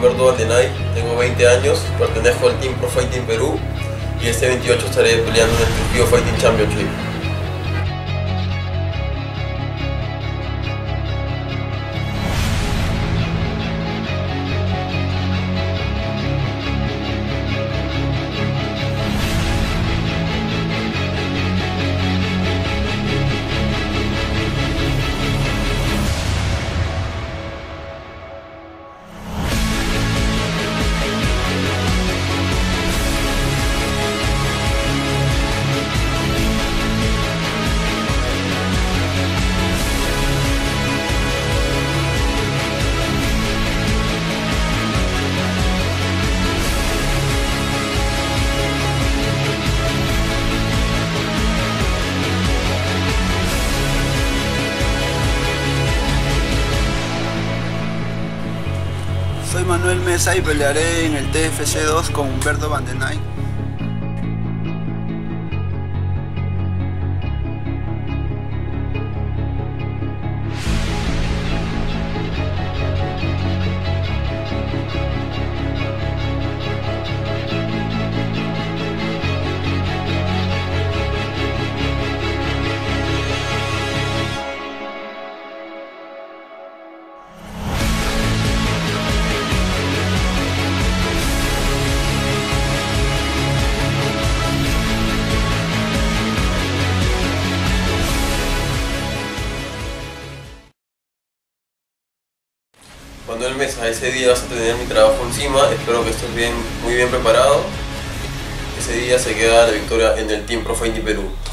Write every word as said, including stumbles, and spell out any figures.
Humberto Valdenay, tengo veinte años, pertenezco al Team Pro Fighting Perú y este veintiocho estaré peleando en el Trujillo Fighting Championship. Soy Manuel Mesa y pelearé en el T F C dos con Humberto Valdenay. Manuel Mesa, ese día vas a tener mi trabajo encima, espero que estés bien, muy bien preparado. Ese día se queda la victoria en el Team Pro Fighting Perú.